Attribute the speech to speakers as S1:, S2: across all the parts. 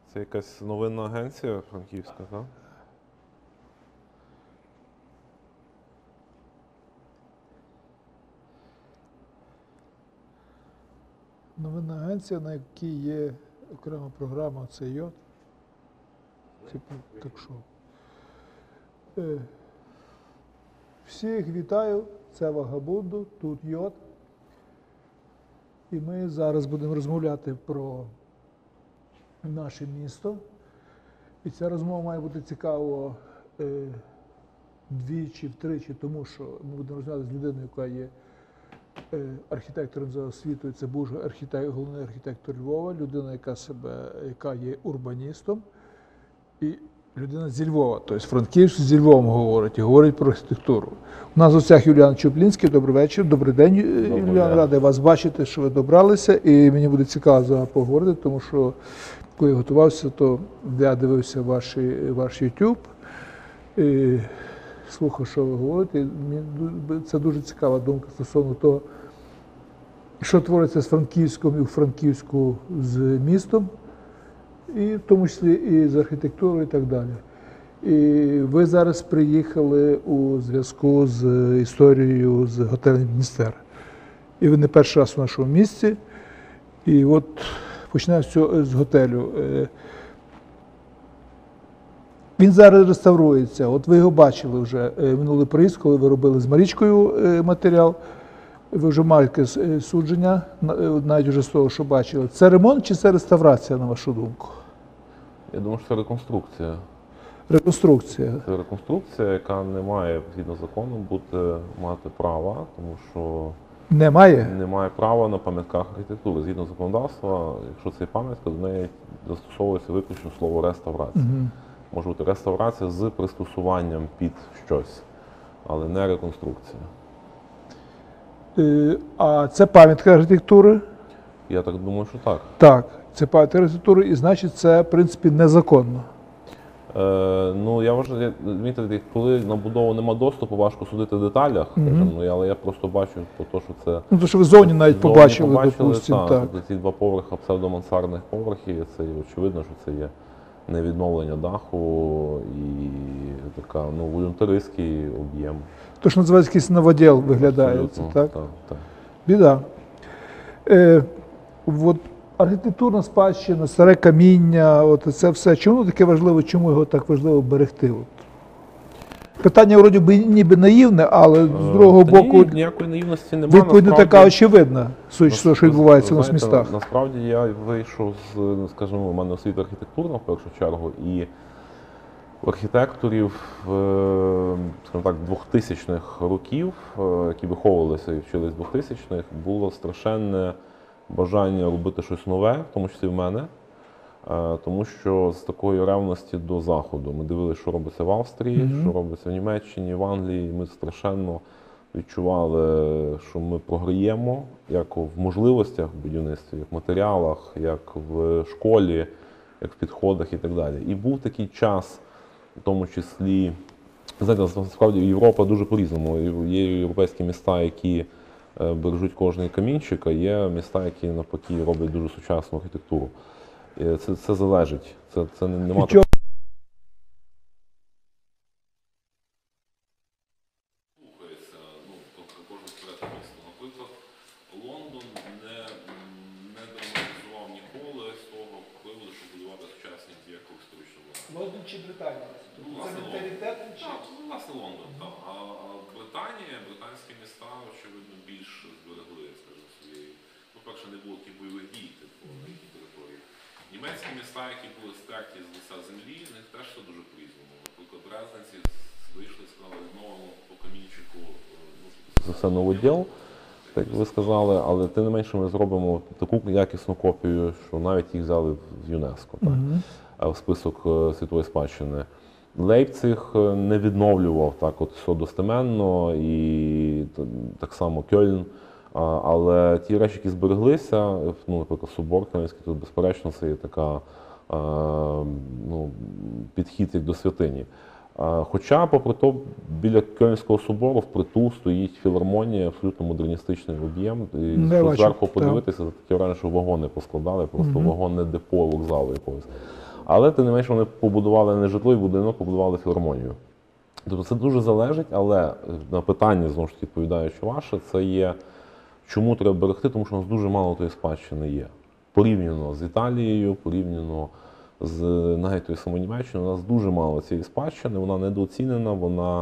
S1: Це якась новинна агенція франківська, так?
S2: Новинна агенція, на якій є окрема програма, це йод. Типу, так що. Всіх вітаю, це Вагабунду, тут йод. І ми зараз будемо розмовляти про наше місто. І ця розмова має бути цікава двічі, втричі, тому що ми будемо розмовляти з людиною, яка є архітектором за освітою, це був головний архітектор Львова, людина, яка є урбаністом, і людина зі Львова, тобто Франківськ зі Львовом говорить, і говорить про архітектуру. У нас в гостях Юліан Чуплінський, добрий вечір, добрий день, Юліан, радий вас бачити, що ви добралися, і мені буде цікаво з вами поговорити, тому що, коли я готувався, то я дивився ваш YouTube, і слухав, що ви говорите, і це дуже цікава думка стосовно того, що твориться з Франківськом і у Франківську з містом, і в тому числі і з архітектурою і так далі. І ви зараз приїхали у зв'язку з історією з готелем Дністер. І ви не перший раз у нашому місті. І от почнемо з готелю. Він зараз реставрується. От ви його бачили вже минулий приїзд, коли ви робили з Марічкою матеріал. Ви вже маєте судження, навіть вже з того, що бачили. Це ремонт чи це реставрація, на вашу думку?
S1: Я думаю, що це реконструкція.
S2: Реконструкція.
S1: Це реконструкція, яка не має, згідно закону, мати права, тому що немає права на пам'ятках архітектури. Згідно законодавства, якщо це пам'ятка, до неї застосовується виключно слово реставрація. Може бути реставрація з пристосуванням під щось, але не реконструкція.
S2: А це пам'ятка архітектури?
S1: Я так думаю, що так.
S2: Так, це пам'ятка архітектури, і значить це, в принципі, незаконно.
S1: Ну, я вважаю, коли на будову нема доступу, важко судити в деталях, але я просто бачу, що це...
S2: Ну, то, що ви зовні навіть побачили, допустимо, так.
S1: Ці два поверха псевдомансардних поверхів, це очевидно, що це є невідновлення даху і така, волюнтаристський об'єм.
S2: То, що називається якийсь новоділ виглядає, так?
S1: Так.
S2: Біда. От архітектурна спадщина, старе каміння, от це все. Чому таке важливо, чому його так важливо берегти? Питання, вроді би, ніби наївне, але з другого боку,
S1: ніякої наївності немає.
S2: Відповідь не така очевидна, судячи з того, що відбувається у нас в містах.
S1: Насправді я вийшов з, скажімо, у мене освіта архітектурна в першу чергу, і архітекторів, скажімо так, 2000-х років, які виховувалися і вчились 2000-х, було страшенне бажання робити щось нове, в тому числі в мене, тому що з такої ревності до Заходу. Ми дивилися, що робиться в Австрії, що робиться в Німеччині, в Англії, і ми страшенно відчували, що ми програємо, як в можливостях в будівництві, як в матеріалах, як в школі, як в підходах і так далі. І був такий час, в тому числі, знаєте, насправді Європа дуже по-різному. Є європейські міста, які бережуть кожний камінчик, а є міста, які навпаки роблять дуже сучасну архітектуру. Це залежить. Це нема такого. Слухається, кожне секретне місто. Наприклад, Лондон не драматизував ніколи з того приводу, щоб будувати сучасні об'єкти в історичному.
S2: Лондон чи Британія? Це менталітет чи?
S1: Власне, Лондон, так. А Британія, британські міста, очевидно, більш зберегли, скажімо, своєї. По-перше, не було таких бойових дій, на їхній території. Німецькі міста, які були стерті з лиця землі, в них теж все дуже по-різному. Наприклад, дрезденці вийшли і сказали, відновимо по камінчику. Це все новоділ, так ви сказали, але тим не менше ми зробимо таку якісну копію, що навіть їх взяли в ЮНЕСКО, в список світової спадщини. Лейпциг не відновлював так от все достеменно, і так само Кьольн. Але ті речі, які збереглися, наприклад, собор Київський, тут, безперечно, це є така підхід як до святині. Хоча, попри то, біля Кьольнського собору впритул стоїть філармонія, абсолютно модерністичний об'єм. І зверху подивитися, таке враження, що вагони поскладали, просто вагонне депо вокзалу якогось. Але тим не менше вони побудували не житловий будинок, побудували філармонію. Тобто це дуже залежить, але на питання, знову ж таки, відповідаючи ваше, це є, чому треба берегти, тому що у нас дуже мало тої спадщини є. Порівняно з Італією, порівняно з навіть тою самою Німеччиною, у нас дуже мало цієї спадщини, вона недооцінена, вона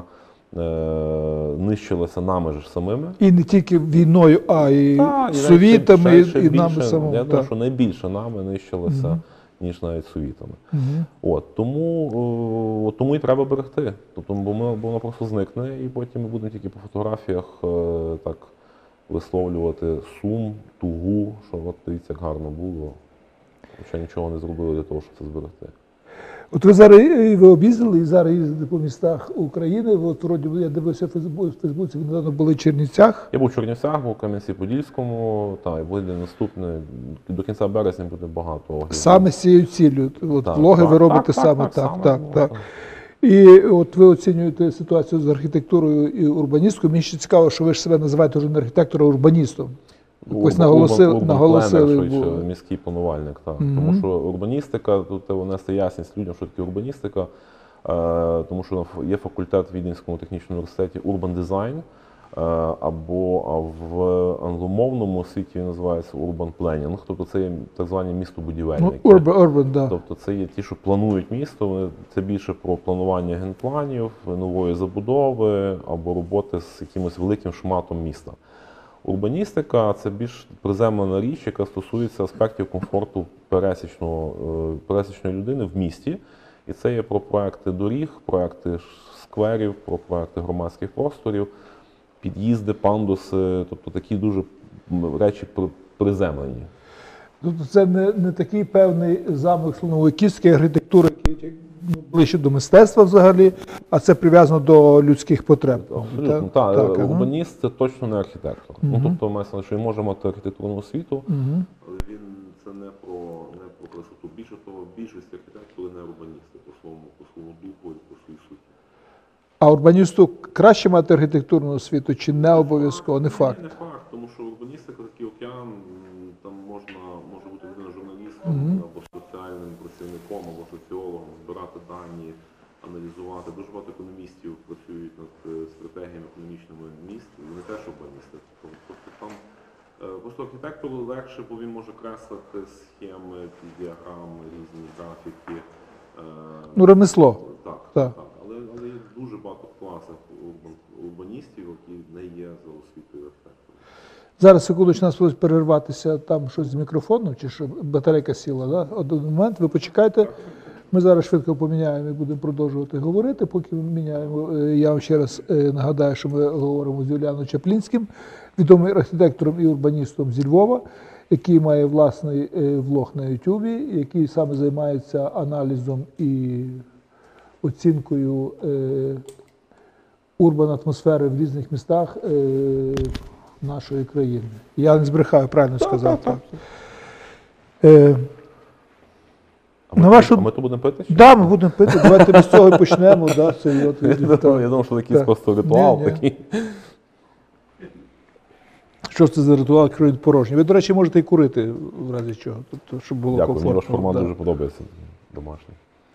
S1: нищилася нами ж самими.
S2: І не тільки війною, а й
S1: Та,
S2: совітами,
S1: ще
S2: і нами
S1: більше,
S2: самими.
S1: Я
S2: так.
S1: думаю, що найбільше нами нищилося, ніж навіть совітами. От, тому і треба берегти. Тобто, бо воно просто зникне, і потім ми будемо тільки по фотографіях так висловлювати сум, тугу, що от дивіться, як гарно було. Хоча нічого не зробили для того, щоб це зберегти.
S2: От ви зараз ви об'їздили і зараз їздите по містах України. От вроді я дивився в Фейсбуці, ви недавно були в Чернівцях.
S1: Я був в Чернівцях, був у Кам'янці-Подільському, і буде наступне, до кінця березня буде багато оглядів.
S2: Саме з цією ціллю. От
S1: Так,
S2: влоги
S1: так,
S2: ви робите
S1: так,
S2: саме
S1: так,
S2: так.
S1: саме.
S2: І от ви оцінюєте ситуацію з архітектурою і урбаністкою. Мені ще цікаво, що ви ж себе називаєте вже не архітектора, а урбаністом. Ось наголосили.
S1: Швидше, міський планувальник. Так. Тому що урбаністика, тут треба внести ясність людям, що таке урбаністика, тому що є факультет в Віденському технічному університеті Urban Design, або в англомовному світі він називається Urban Planning, тобто це є так звані містобудівельники.
S2: Urban, да.
S1: Тобто це є ті, що планують місто, це більше про планування генпланів, нової забудови або роботи з якимось великим шматом міста. Урбаністика – це більш приземлена річ, яка стосується аспектів комфорту пересічної людини в місті. І це є про проекти доріг, проекти скверів, про проекти громадських просторів, під'їзди, пандуси, тобто такі дуже речі приземлені.
S2: Тобто це не такий певний замок слонової кістки архітектури, який ближче до мистецтва взагалі, а це прив'язано до людських потреб.
S1: Абсолютно, так. Урбаніст – це точно не архітектор. Тобто, мається, що він може мати архітектурну освіту, але він це не про красоту. Більше того, більшість архітекторів не урбаністи по своєму духу і по своїй суті.
S2: А урбаністу краще мати архітектурну освіту чи не обов'язково? Не факт.
S1: Не факт, тому що урбаністика – такий океан, там може бути людина журналістом, або соціальним працівником, або соціологом, збирати дані, аналізувати. Дуже багато економістів працюють над стратегіями економічними міст, вони теж урбаністи. Тобто там просто архітектору легше, бо він може креслити схеми, діаграми, різні графіки.
S2: Ну, ремесло.
S1: Так. Але є дуже багато класних урбаністів, які не є за освітою архітектором.
S2: Зараз, секундочку, нас просять перерватися, там щось з мікрофоном, чи що батарейка сіла, да? Один момент, ви почекайте. Ми зараз швидко поміняємо і будемо продовжувати говорити, поки ми міняємо. Я вам ще раз нагадаю, що ми говоримо з Юліаном Чаплінським, відомим архітектором і урбаністом зі Львова, який має власний влог на Ютубі, який саме займається аналізом і оцінкою урбан-атмосфери в різних містах нашої країни. Я не збрехаю, правильно сказав. Так.
S1: А ми то будемо пити?
S2: Так, ми будемо пити. Давайте ми з цього і почнемо. Да,
S1: я думав, що якийсь просто ритуал такий.
S2: Що це за ритуал, якщо він порожній? Ви, до речі, можете і курити, в разі чого, тобто, щоб було
S1: комфортно. Дякую, мені ваш формат дуже подобається, домашній.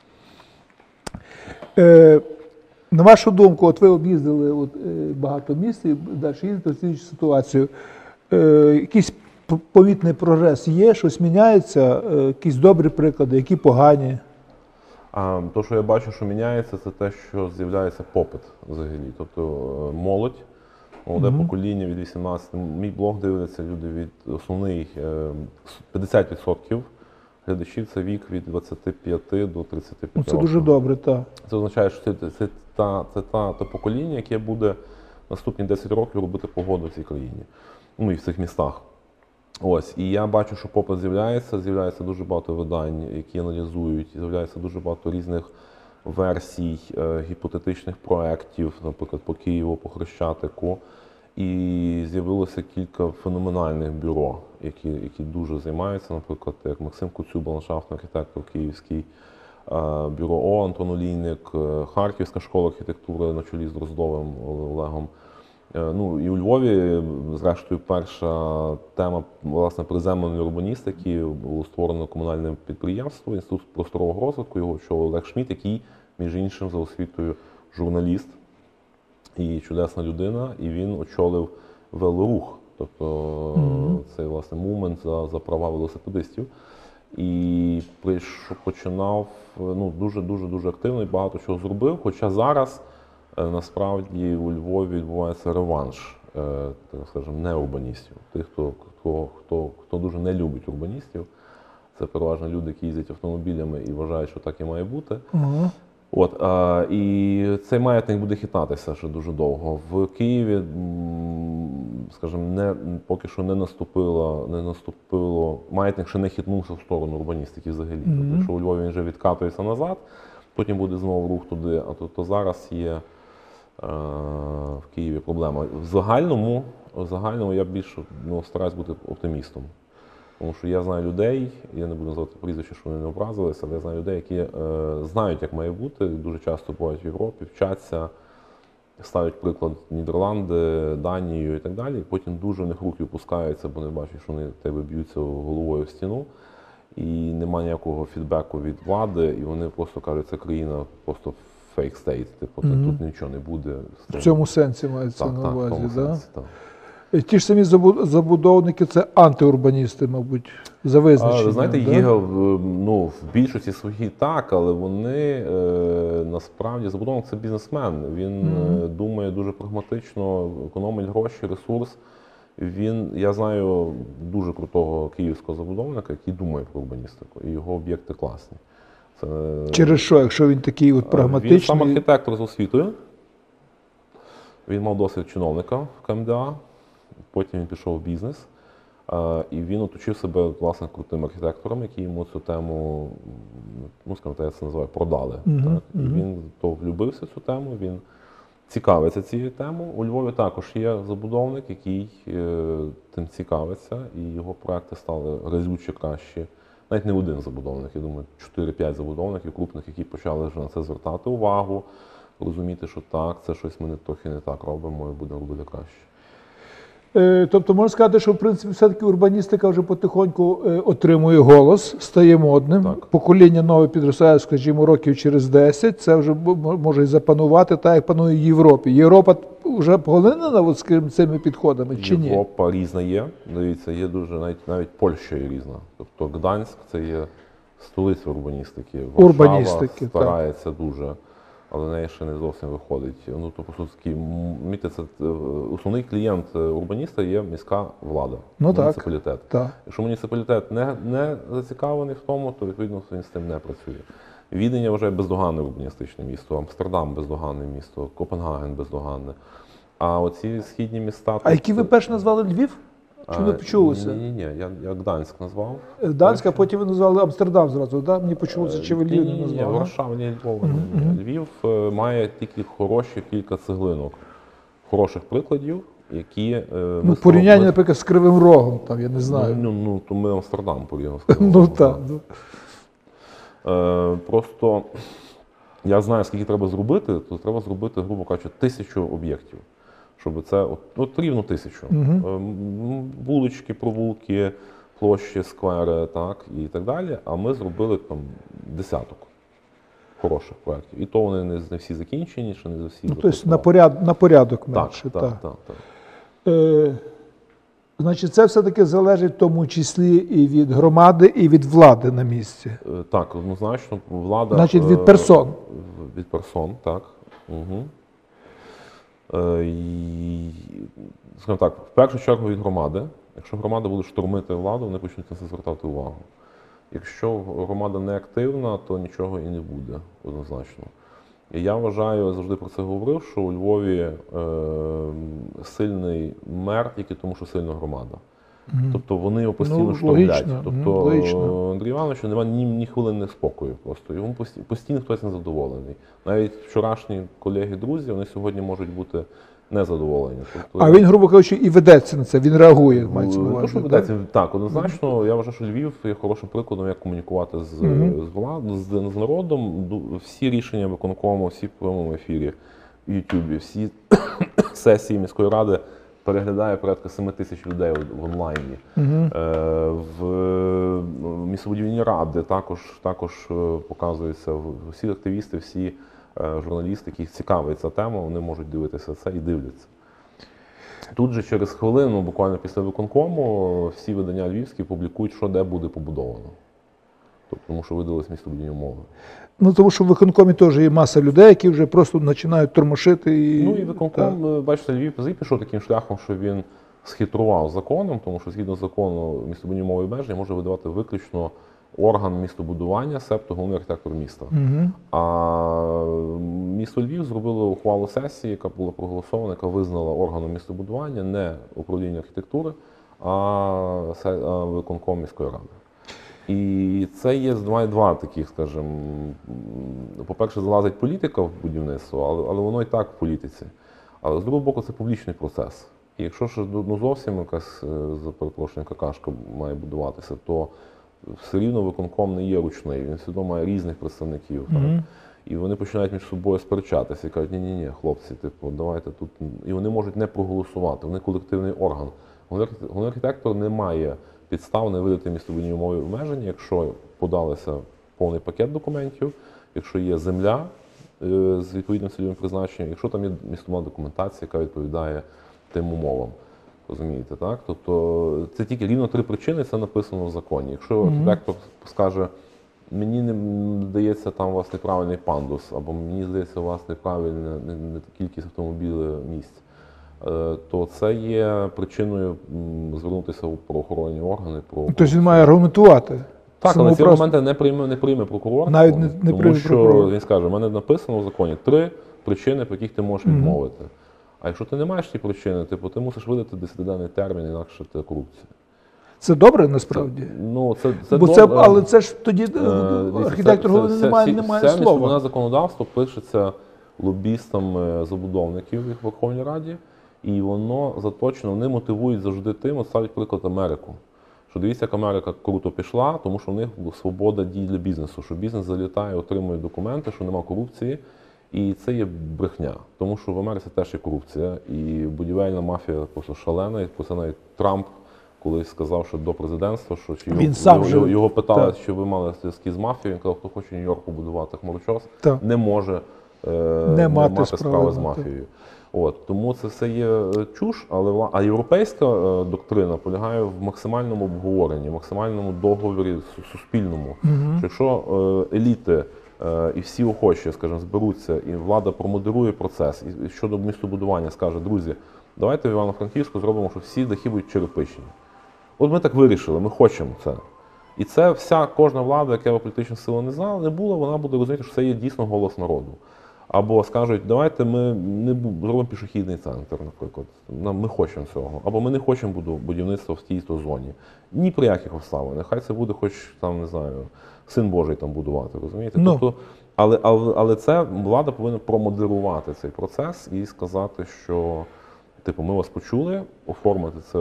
S2: На вашу думку, от ви об'їздили багато міст і далі їздите в цю ситуацію. Якийсь помітний прогрес є, щось міняється, якісь добрі приклади, які погані?
S1: То, що я бачу, що міняється, це те, що з'являється попит взагалі. Тобто молодь, молоде покоління від 18, мій блог дивляться люди від основний 50% глядачів – це вік від 25 до 35 років.
S2: Це дуже добре, так.
S1: Це означає, що це те покоління, яке буде наступні 10 років робити погоду в цій країні, ну і в цих містах. Ось, і я бачу, що попит з'являється дуже багато видань, які аналізують, з'являється дуже багато різних версій, гіпотетичних проєктів, наприклад, по Києву, по Хрещатику. І з'явилося кілька феноменальних бюро, які дуже займаються, наприклад, як Максим Коцюба, ландшафтний архітектор київський, бюро О, Антон Олійник, Харківська школа архітектури на чолі з Дроздовим Олегом. Ну і у Львові, зрештою, перша тема власне приземленої урбаністики було створено комунальне підприємство, Інститут просторового розвитку, його очолив Олег Шмідт, який, між іншим, за освітою журналіст і чудесна людина, і він очолив велорух, тобто цей власне мувмент за права велосипедистів. І починав ну, дуже активно і багато чого зробив. Хоча зараз насправді у Львові відбувається реванш, так скажемо, не урбаністів. Тих, хто дуже не любить урбаністів. Це переважно люди, які їздять автомобілями і вважають, що так і має бути. От, і цей маятник буде хитатися ще дуже довго. В Києві, скажімо, поки що не наступило, маятник ще не хитнувся в сторону урбаністики взагалі. Тобто, якщо у Львові він вже відкатується назад, потім буде знову рух туди, а то зараз є в Києві проблема. В загальному я більше стараюсь бути оптимістом. Тому що я знаю людей, я не буду називати прізвище, що вони не образилися, але я знаю людей, які знають, як має бути, дуже часто бувають в Європі, вчаться, ставлять приклад Нідерланди, Данію і так далі, і потім дуже в них руки опускаються, бо не бачать, що вони в тебе б'ються головою в стіну, і немає ніякого фідбеку від влади, і вони просто кажуть, це країна просто фейк стейт, типу, тут нічого не буде.
S2: В цьому сенсі мається на увазі,
S1: так?
S2: Да?
S1: Сенсі, так.
S2: Ті ж самі забудовники – це антиурбаністи, мабуть, за визначенням.
S1: Ви знаєте,
S2: да?
S1: є в більшості своїй так, але вони насправді, забудовник – це бізнесмен. Він думає дуже прагматично, економить гроші, ресурс. Я знаю дуже крутого київського забудовника, який думає про урбаністику, і його об'єкти класні. Це...
S2: Через що, якщо він такий от прагматичний?
S1: Він сам архітектор з освітою. Він мав досвід чиновника в КМДА. Потім він пішов в бізнес, і він оточив себе, власне, крутим архітектором, які йому цю тему, ну, скажімо так, я це називаю, продали. Так? І він то влюбився в цю тему, він цікавиться цією темою. У Львові також є забудовник, який тим цікавиться, і його проекти стали разюче кращі. Навіть не один забудовник, я думаю, 4-5 забудовників крупних, які почали вже на це звертати увагу, розуміти, що так, це щось ми трохи не так робимо і будемо робити краще.
S2: Тобто можна сказати, що в принципі все-таки урбаністика вже потихоньку отримує голос, стає модним.
S1: Так.
S2: Покоління нове підростає, скажімо, років через 10, це вже може і запанувати так, як панує в Європі. Європа вже поглинена от, скажімо, цими підходами чи ні?
S1: Європа різна є. Дивіться, є дуже, навіть Польща є різна. Тобто Гданськ – це є столиця урбаністики. Варшава старається дуже, але в неї ще не зовсім виходить. Ну, то, по суті, основний клієнт урбаніста є міська влада, муніципалітет.
S2: Так.
S1: Якщо муніципалітет не зацікавлений в тому, то, відповідно, він з тим не працює. Відень, я вважаю, бездоганне урбаністичне місто, Амстердам – бездоганне місто, Копенгаген – бездоганне. А оці східні міста…
S2: А які ви перші назвали Львів? Чи ви почулося?
S1: Ні, я Гданськ назвав.
S2: Гданськ, а потім ви назвали Амстердам зразу, так? Мені почулося, чи ви Львів не назвали?
S1: Ні, Варшава, ні, Львова. Львів має тільки хороші кілька цеглинок, хороших прикладів, які…
S2: Ну, порівняння, наприклад, з Кривим Рогом, там, я не знаю.
S1: Ну, то ми Амстердам порівняли з Кривим
S2: Ну,
S1: Рогом.
S2: так.
S1: Просто я знаю, скільки треба зробити, то треба зробити, грубо кажучи, 1000 об'єктів. Щоб це, от рівно 1000. Вулички, провулки, площі, сквери, так, і так далі. А ми зробили там десяток хороших проєктів. І то вони не всі закінчені, ще не всі.
S2: Ну, тобто на порядок менше.
S1: Так.
S2: Значить, це все-таки залежить в тому числі і від громади, і від влади на місці.
S1: Так, однозначно, влада…
S2: Значить, від персон.
S1: Від персон, так. Угу. Скажімо так, в першу чергу від громади. Якщо громада буде штурмити владу, вони почнуть на це звертати увагу. Якщо громада не активна, то нічого і не буде, однозначно. І я вважаю, я завжди про це говорив, що у Львові сильний мер тільки тому, що сильна громада. Тобто вони його постійно штовхлять. Тобто Андрій Іванович немає ні хвилини спокою просто. Йому постійно хтось незадоволений. Навіть вчорашні колеги-друзі, вони сьогодні можуть бути незадоволені. Тобто,
S2: а він, грубо кажучи, і ведеться на це, він реагує, мається на увазі.
S1: Так, однозначно, я вважаю, що Львів є хорошим прикладом, як комунікувати з народом. Всі рішення виконкому, всі в прямому ефірі. Ютубі, всі сесії міської ради переглядає порядка 7 тисяч людей в онлайні. В містобудівні ради також показуються всі активісти, всі журналісти, яких цікавить ця тема, вони можуть дивитися це і дивляться. Тут же через хвилину, буквально після виконкому, всі видання львівські публікують, що де буде побудовано. Тобто, тому що видались містобудівні умови.
S2: Ну, тому що в виконкомі теж є маса людей, які вже просто починають тормошити.
S1: Ну і виконком, бачите, Львів пішов таким шляхом, що він схитрував законом, тому що згідно закону містобудівні умови і обмеження може видавати виключно орган містобудування, себто головний архітектор міста. А місто Львів зробило ухвалу сесії, яка була проголосована, яка визнала органом містобудування не управління архітектури, а виконком міської ради. І це є два таких, скажімо, по-перше, залазить політика в будівництво, але воно і так в політиці. Але з другого боку, це публічний процес. І якщо ж зовсім якась, за перепрошення, какашка має будуватися, то все рівно виконком не є ручний, він все одно має різних представників. Так? І вони починають між собою сперечатися і кажуть, ні, хлопці, давайте тут. І вони можуть не проголосувати, вони колективний орган. Головний архітектор не має підстав не видати містобудівні умови і обмеження, якщо подалися повний пакет документів, якщо є земля з відповідним цільовим призначенням, якщо там є містобудівна документація, яка відповідає тим умовам. Розумієте, так? Тобто це тільки рівно 3 причини, це написано в законі. Якщо архітектор скаже, мені не здається, там у вас неправильний пандус, або мені здається, у вас неправильна кількість автомобілів місць, то це є причиною звернутися у правоохоронні органи.
S2: Тобто він має аргументувати.
S1: Так, але ці аргументи не прийме прокурор,
S2: навіть не
S1: тому що він скаже, в мене написано в законі 3 причини, по яких ти можеш відмовити. А якщо ти не маєш ті причини, ти мусиш видати 10-денний термін, інакше це корупція.
S2: Це добре, насправді?
S1: Це добре.
S2: Але це ж тоді архітектор головний немає слова.
S1: Це містобудівне законодавство пишеться лобістами забудовників в Верховній Раді, і воно заточено, вони мотивують завжди тим, от ставлять приклад Америку. Що дивіться, як Америка круто пішла, тому що в них свобода дій для бізнесу, що бізнес залітає, отримує документи, що немає корупції. І це є брехня, тому що в Америці теж є корупція, і будівельна мафія просто шалена, і про це навіть Трамп колись сказав, що до президентства, що його питали, що ви мали зв'язки з мафією, він казав, хто хоче Нью-Йорк побудувати хмарочос, не може не мати справи з мафією. Тому це все є чуш, а європейська доктрина полягає в максимальному обговоренні, максимальному договорі суспільному. Що якщо еліти і всі охочі, скажімо, зберуться, і влада промодерує процес, і щодо містобудування скаже, друзі, давайте в Івано-Франківську зробимо, що всі дахи будуть черепичні. От ми так вирішили, ми хочемо це. І це кожна влада, яка політична сила не знала, не була, вона буде розуміти, що це є дійсно голос народу. Або скажуть, давайте ми не зробимо пішохідний центр, наприклад. Ми хочемо цього. Або ми не хочемо будівництва в тій-то зоні. Ні при яких обставинах. Нехай це буде хоч, там, не знаю, Син Божий там будувати, розумієте? Тобто, але це влада повинна промодерувати цей процес і сказати, що ми вас почули, оформити це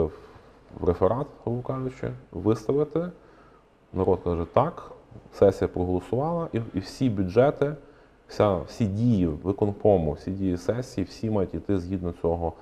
S1: в реферат, грубо кажучи, виставити. Народ каже так, сесія проголосувала, і всі бюджети, всі дії виконкому, всі дії сесії, всі мають йти згідно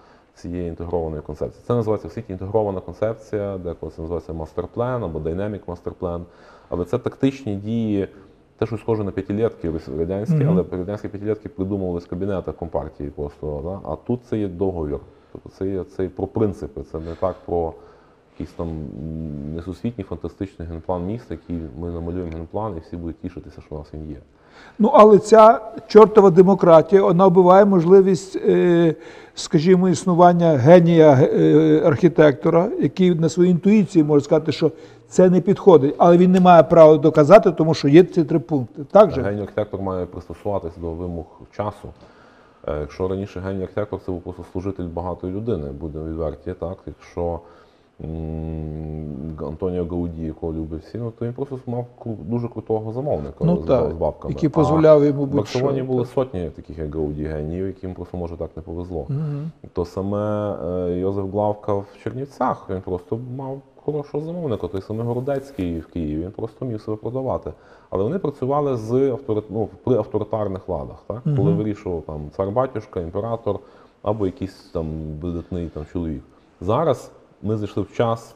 S1: цієї інтегрованої концепції. Це називається в світі інтегрована концепція, деколи це називається мастер-план або dynamic мастер-план. Але це тактичні дії, те, що схоже на п'ятилетки радянські, але радянські п'ятилетки придумували з кабінету компартії просто. Да? А тут це є договір. Тобто це про принципи, це не так про якийсь там несусвітній фантастичний генплан міста, який ми намалюємо генплан і всі будуть тішитися, що у нас він є.
S2: Але ця чортова демократія, вона вбиває можливість, скажімо, існування генія архітектора, який на своїй інтуїції може сказати, що це не підходить, але він не має права доказати, тому що є ці 3 пункти. Так же?
S1: Геній архітектор має пристосуватися до вимог часу. Якщо раніше геній архітектор це був просто служитель багатої людини, будемо відверті, так? Якщо Антоніо Гауді, якого люблять всі, ну, то він просто мав дуже крутого замовника
S2: Ну
S1: з
S2: так,
S1: бабками.
S2: який дозволяв йому
S1: В
S2: будь-що.
S1: Барселоні були сотні таких, як Гауді, геніїв, яким просто, може, так не повезло. То саме Йозеф Главка в Чернівцях, він просто мав хорошого замовника, той самий Городецький в Києві, він просто міг себе продавати. Але вони працювали при авторитарних владах, так? Коли вирішував там цар-батюшка, імператор або якийсь там видатний там, чоловік. Зараз ми зайшли в час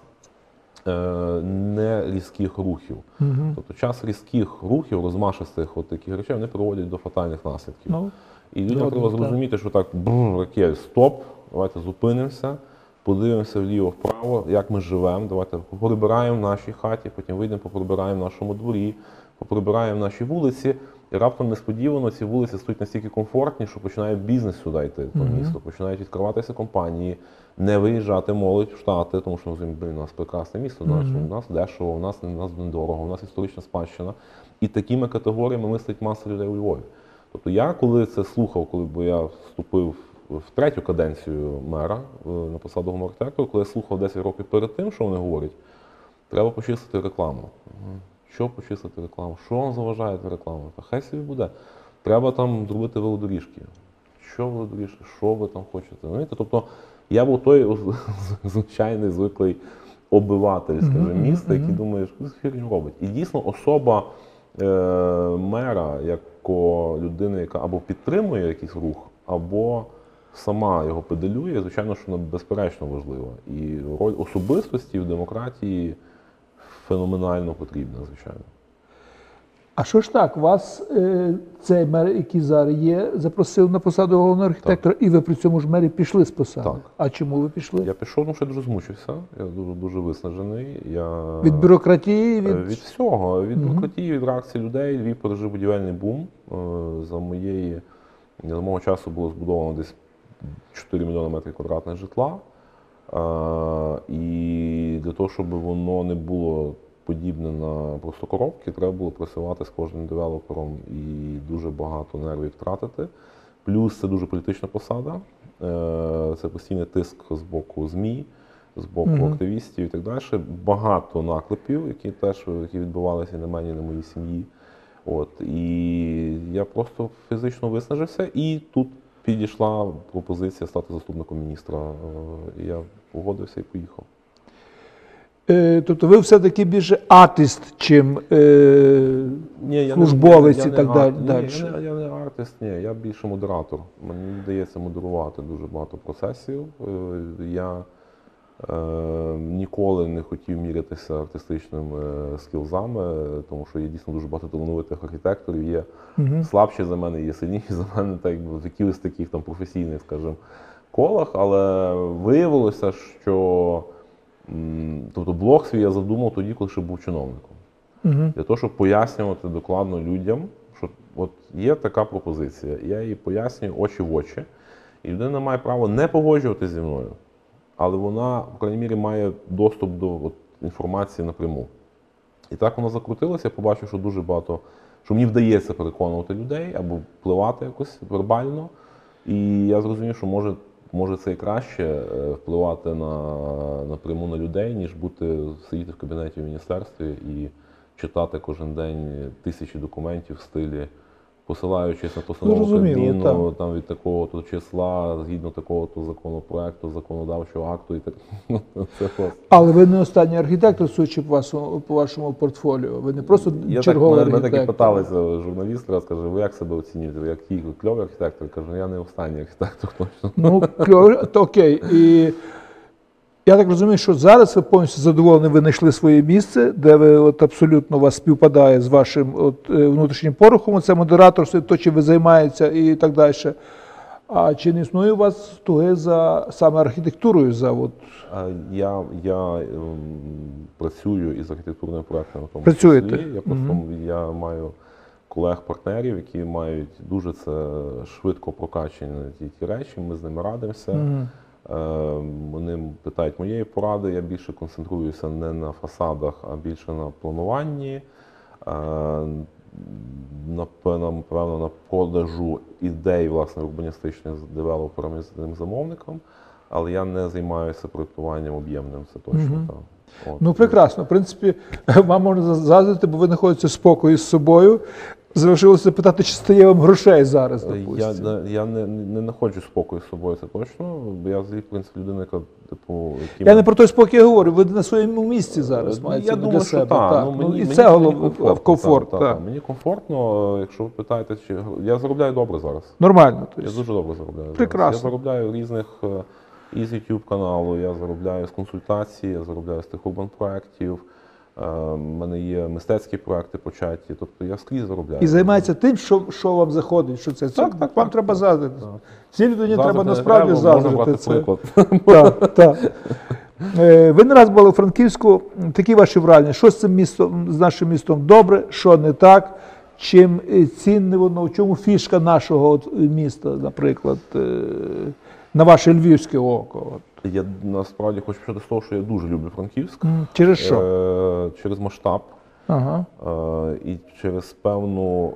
S1: не різких рухів. Тобто час різких рухів, розмашистих от таких речей, вони приводять до фатальних наслідків.
S2: Ну,
S1: І людям треба зрозуміти, що так, окей, стоп, давайте зупинимося, подивимося вліво-вправо, як ми живемо, давайте поприбираємо в нашій хаті, потім вийдемо, поприбираємо в нашому дворі, поприбираємо наші вулиці, і раптом несподівано ці вулиці стають настільки комфортні, що починає бізнес сюди йти, в місто, починають відкриватися компанії, не виїжджати молодь в Штати, тому що у нас прекрасне місто, у нас дешево, у нас недорого, у нас історична спадщина. І такими категоріями мислить маса людей у Львові. Тобто я, коли це слухав, коли я вступив в третю каденцію мера на посаду головного архітектора, коли я слухав 10 років перед тим, що вони говорять, треба почистити рекламу. Що почистити рекламу? Що вам заважає рекламу? Та хай собі буде. Треба там зробити велодоріжки. Що велодоріжки? Що ви там хочете? Знаєте? Тобто я був той звичайний, звиклий обиватель, скажімо, міста, який думає, що це херню робить. І дійсно особа мера, як людини, яка або підтримує якийсь рух, або сама його педалює, звичайно, що вона безперечно важлива. І роль особистості в демократії феноменально потрібна, звичайно.
S2: А що ж так, вас цей мер, який зараз є, запросив на посаду головного архітектора, і ви при цьому ж мері пішли з посади?
S1: Так.
S2: А чому ви пішли?
S1: Я пішов, тому що я дуже змучився, я дуже виснажений.
S2: Від бюрократії?
S1: Від всього. Від бюрократії, від реакції людей. Львів пережив будівельний бум. За мого часу було збудовано десь 4 мільйони метрів квадратних житла. І для того, щоб воно не було подібне на просто коробки, треба було працювати з кожним девелопером і дуже багато нервів втратити. Плюс це дуже політична посада, це постійний тиск з боку ЗМІ, з боку активістів і так далі. Багато наклепів, які відбувалися на мені, на моїй сім'ї. І я просто фізично виснажився, і тут підійшла пропозиція стати заступником міністра. І я погодився і поїхав.
S2: Тобто ви все-таки більше артист, чим службовець і так далі?
S1: Я не артист, ні, я більше модератор. Мені вдається модерувати дуже багато процесів. Я ніколи не хотів мірятися артистичними скілзами, тому що є дійсно дуже багато талановитих архітекторів, є слабші за мене, є сильніші за мене, так в якихось таких там професійних, скажімо, колах, але виявилося, що тобто блог свій я задумав тоді, коли ще був чиновником. Для того, щоб пояснювати докладно людям, що от є така пропозиція, я її пояснюю очі в очі, і людина має право не погоджуватися зі мною, але вона, в крайній мірі, має доступ до інформації напряму. І так воно закрутилося, я побачив, що дуже багато, що мені вдається переконувати людей або впливати якось вербально. І я зрозумів, що може це і краще впливати напряму на людей, ніж сидіти в кабінеті в міністерстві і читати кожен день тисячі документів в стилі, посилаючись на постанову Кабміну, там від такого-то числа, згідно такого-то законопроекту, законодавчого акту і так.
S2: Але ви не останній архітектор, судячи по вашому портфоліо. Ви не просто черговий архітектор.
S1: Мене так і питалися журналісти, каже, ви як себе оцінюєте, як кльовий архітектор? Кажу, я не останній архітектор точно.
S2: Ну, кльовий, то окей. І я так розумію, що зараз ви повністю задоволені, ви знайшли своє місце, де ви абсолютно вас співпадає з вашим внутрішнім порохом, це модераторство, то, чим ви займаєтеся і так далі. А чи не існує у вас туги за саме архітектурою?
S1: Я працюю із архітектурними проектами.
S2: Працюєте?
S1: Я маю колег-партнерів, які мають дуже це швидко прокачені ті речі, ми з ними радимося. Вони питають моєї поради, я більше концентруюся не на фасадах, а більше на плануванні, напевно, на продажу ідей, власне, урбаністичних з девелопером і з замовником. але я не займаюся проєктуванням об'ємним, це точно. Так. От.
S2: Ну, прекрасно. В принципі, вам можна заздрити, бо ви знаходитеся в спокої з собою. Залишилося питати, чи стає вам грошей зараз, допустимо.
S1: Я не знаходжу спокою з собою, це точно. Я взагалі, в принципі, людина, яка, типу...
S2: Я не про той спокій говорю, ви на своєму місці зараз маєте
S1: я
S2: для
S1: думаю,
S2: себе.
S1: що так.
S2: Ну,
S1: Мені,
S2: і це комфорт.
S1: Так. Мені комфортно, якщо ви питаєте, чи... Я заробляю добре зараз.
S2: Нормально.
S1: Я дуже добре заробляю.
S2: Прекрасно.
S1: Зараз. Я заробляю різних із YouTube каналу, я заробляю з консультацій, я заробляю з тих урбан-проєктів. У мене є мистецькі проекти початі, тобто я скрізь заробляю.
S2: І займається тим, що вам заходить, що це.
S1: Так,
S2: вам треба заздрити.
S1: Так.
S2: Цій людині треба
S1: Заздрити не
S2: насправді
S1: треба, можна
S2: заздрити.
S1: брати
S2: Це...
S1: приклад.
S2: Так. Ви не раз були у Франківську, такі ваші враження, що з цим містом, з нашим містом добре, що не так, чим цінне воно, в чому фішка нашого міста, наприклад, на ваше львівське око.
S1: Я насправді хочу почати з того, що я дуже люблю Франківськ.
S2: Через що?
S1: Через масштаб.
S2: Ага.
S1: І через певну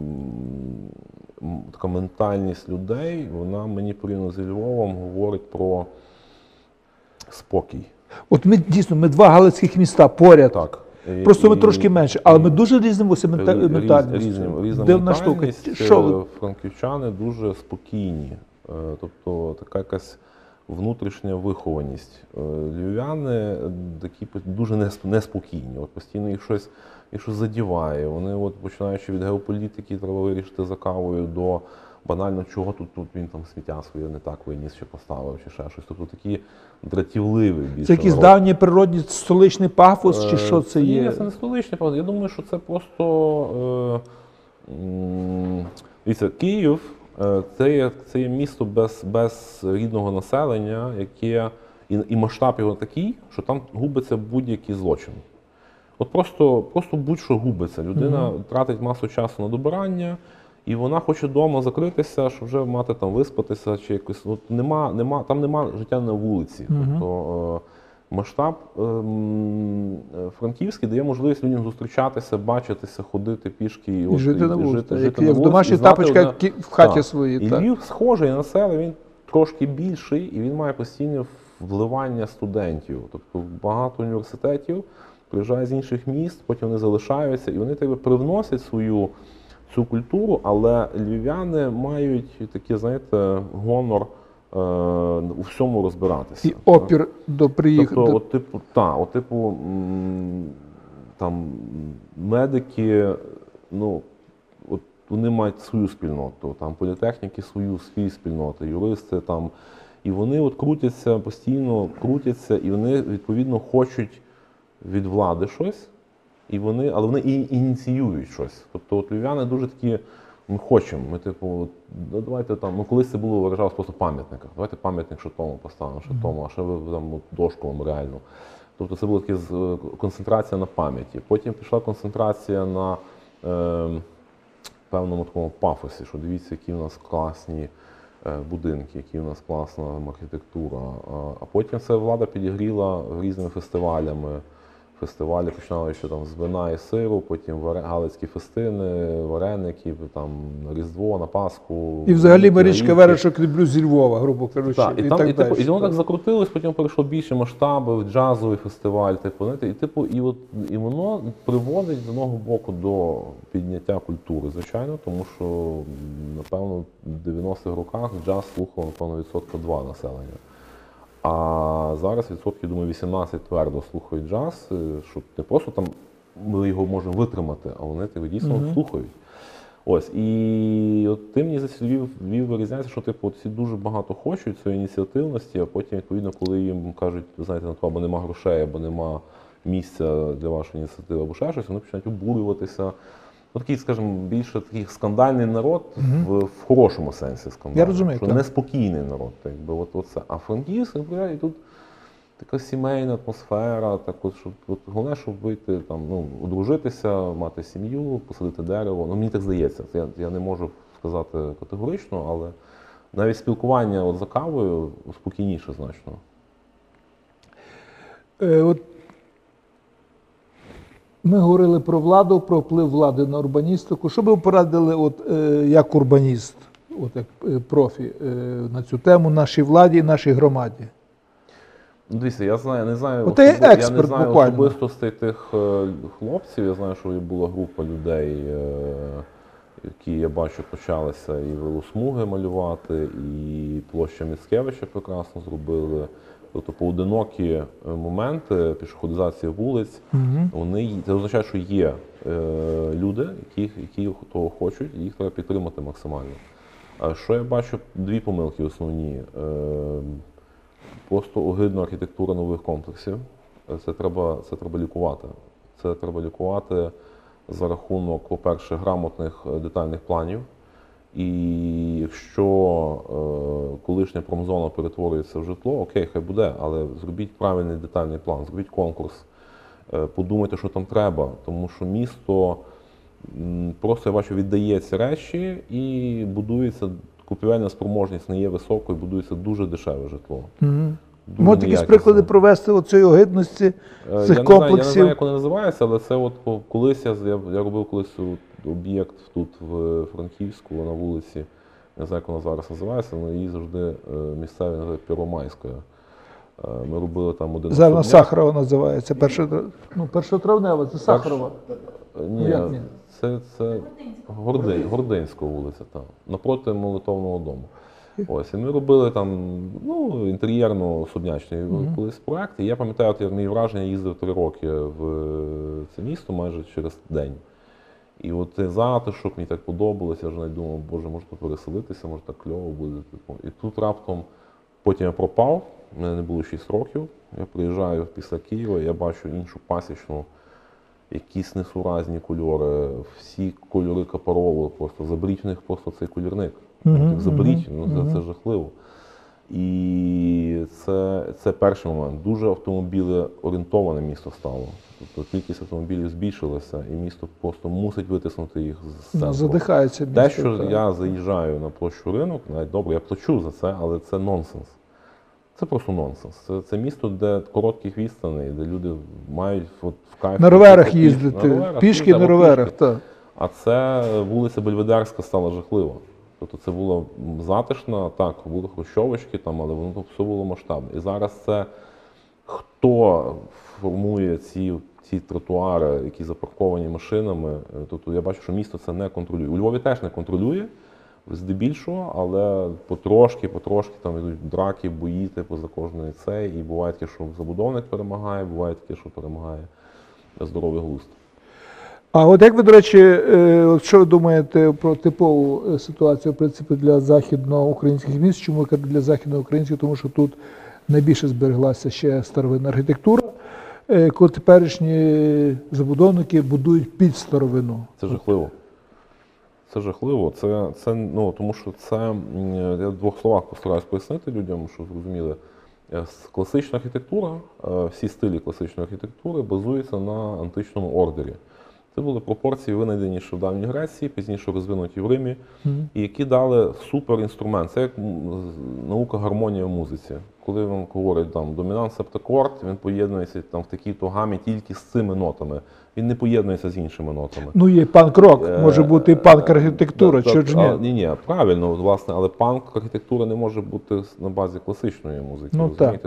S1: така ментальність людей, вона мені порівняно зі Львовом говорить про спокій.
S2: От ми дійсно, ми два галицьких міста поряд.
S1: Так.
S2: Просто ми трошки менше, але ми дуже різнимося ментальністю.
S1: Різна
S2: Дивна штука.
S1: ментальність.
S2: Що?
S1: Франківчани дуже спокійні. Тобто така якась внутрішня вихованість. Львів'яни такі дуже неспокійні. От постійно їх щось задіває. Вони, от, починаючи від геополітики, треба вирішити за кавою, до банально, чого тут він там сміття своє не так виніс, чи поставив, чи ще щось. Тобто такі дратівливі більше.
S2: Це якийсь давній природній столичний пафос, чи що це є?
S1: Ні, це не столичний пафос. Я думаю, що це просто... Дивіться, Київ це є місто без рідного населення, яке і масштаб його такий, що там губиться будь-який злочин. От просто будь-що губиться. Людина тратить масу часу на добирання, і вона хоче вдома закритися, щоб вже мати там виспатися, чи якось. От там нема життя на вулиці. Тобто масштаб франківський дає можливість людям зустрічатися, бачитися, ходити пішки
S2: І жити на вулиці. Як
S1: на
S2: в домашніх тапочках в хаті своїй.
S1: І Львів схожий на себе, він трошки більший, і він має постійне вливання студентів. Тобто багато університетів приїжджають з інших міст, потім вони залишаються, і вони привносять цю культуру, але львів'яни мають такий, знаєте, гонор у всьому розбиратися.
S2: І опір до приїхати.
S1: Тобто, там медики, от вони мають свою спільноту, там політехніки свої спільноти, юристи там, і вони от крутяться, постійно крутяться, і вони відповідно хочуть від влади щось, але вони і ініціюють щось. Тобто от львів'яни дуже такі, ми хочемо, давайте там, колись це було виражалось просто в пам'ятниках, давайте пам'ятник ще тому поставимо, ще тому, а ще ви там дошку меморіальну. Тобто це була така концентрація на пам'яті. Потім пішла концентрація на певному такому пафосі, що дивіться, які в нас класні будинки, які в нас класна архітектура. А потім це влада підігріла різними фестивалями. Фестивалі починали ще там з вина і сиру, потім галицькі фестини, вареники, там на Різдво, на Пасху.
S2: І взагалі Марічка Верешок люблю зі Львова, грубо кажучи.
S1: Так, і воно так закрутилось, потім перейшло більше масштаби, джазовий фестиваль, і воно приводить з одного боку до підняття культури, звичайно, тому що, напевно, в 90-х роках джаз слухало, напевно, 2% населення. А зараз думаю, 18 твердо слухають джаз, що не просто там ми його можемо витримати, а вони тебе дійсно слухають. Ось, і от тим, мені здається, Львів вирізняється, що всі дуже багато хочуть цієї ініціативності, а потім, відповідно, коли їм кажуть, ви знаєте, на то або нема грошей, або нема місця для вашої ініціативи, або ще щось, вони починають обурюватися. Такий, скажімо, більше такий скандальний народ в хорошому сенсі скандальний.
S2: Я розумію,
S1: що неспокійний народ. Оце. А Франківськ, і тут така сімейна атмосфера, головне, щоб вийти, одружитися, мати сім'ю, посадити дерево. Мені так здається. Я не можу сказати категорично, але навіть спілкування за кавою спокійніше значно.
S2: Ми говорили про владу, про вплив влади на урбаністику. Що би ви порадили як урбаніст? от як профі, на цю тему нашій владі і нашій громаді?
S1: Ну, дивіться, я не знаю,
S2: От ти експерт,
S1: я не знаю
S2: буквально.
S1: особистостей тих хлопців. Я знаю, що була група людей, які, я бачу, почалися і велосмуги малювати, і площа Міцкевича прекрасно зробили. Тобто поодинокі моменти пішоходизації вулиць, це означає, що є люди, які того хочуть, і їх треба підтримати максимально. А що я бачу? Дві помилки основні. Просто огидна архітектура нових комплексів. Це треба лікувати. Це треба лікувати за рахунок, по-перше, грамотних детальних планів. І якщо колишня промзона перетворюється в житло, окей, хай буде, але зробіть правильний детальний план, зробіть конкурс, подумайте, що там треба. Тому що місто просто, я бачу, віддає ці речі і будується, купівельна спроможність не є високою, будується дуже дешеве житло. Дуже
S2: Можете якісь
S1: неякісне.
S2: приклади провести оцієї огидності цих
S1: Я
S2: комплексів?
S1: не знаю, як вони називаються, але це от колись я робив колись об'єкт тут в Франківську на вулиці, не знаю, як вона зараз називається, але її завжди місцеві називають Первомайська. Ми робили там один
S2: Зараз вона
S1: особняк.
S2: Сахарова називається. Першотравнева, це Сахарова.
S1: Ні,
S2: Як ні?
S1: це Гординська вулиця, так, напроти молитовного дому. Ось, і ми робили там інтер'єрно-особнячний колись проєкт. І я пам'ятаю, от, як мої враження, їздив 3 роки в це місто майже через день. І от цей затишок мені так подобалося, я вже навіть думав, боже, може тут переселитися, може так кльово буде. І тут раптом, потім я пропав, в мене не було 6 років, я приїжджаю після Києва, я бачу іншу пасічну, якісь несуразні кольори, всі кольори Капаролу, просто заберіть в них просто цей колірник. Заберіть, це жахливо. І це перший момент. Дуже автомобілеорієнтоване місто стало. Тобто кількість автомобілів збільшилася, і місто просто мусить витиснути їх з центру.
S2: Задихається місто.
S1: Те, що я заїжджаю на площу Ринок, навіть добре, я плачу за це, але це нонсенс. Це просто нонсенс. Це місто, де коротких відстаней, де люди мають в кайф.
S2: На роверах їздити, пішки на роверах, так.
S1: А це вулиця Бельведерська стала жахлива. Тобто це було затишно, так, були хрущовочки там, але воно все було масштабне. І зараз це хто формує ці тротуари, які запарковані машинами. Тобто я бачу, що місто це не контролює. У Львові теж не контролює, здебільшого, але потрошки там йдуть драки, бої, типу, за кожної цей. І буває таке, що забудовник перемагає, буває таке, що перемагає здоровий глузд.
S2: А от як ви, до речі, що ви думаєте про типову ситуацію, в принципі, для західноукраїнських міст? Чому я кажу для західноукраїнських? Тому що тут найбільше збереглася ще старовинна архітектура, коли теперішні забудовники будують під старовину.
S1: Це жахливо. Це жахливо. Тому що це, я в 2 словах постараюсь пояснити людям, щоб зрозуміли. Класична архітектура, всі стилі класичної архітектури базуються на античному ордері. Це були пропорції, винайдені ще в давній Греції, пізніше розвинуті в Римі, і які дали суперінструмент. Це як наука гармонія в музиці. Коли вам говорять там домінант, септакорд, він поєднується там в такій-то гамі тільки з цими нотами. Він не поєднується з іншими нотами.
S2: Ну, є панк-рок, може бути і панк-архітектура, чого ж ні?
S1: Ні, правильно, власне, але панк-архітектура не може бути на базі класичної музики, розумієте?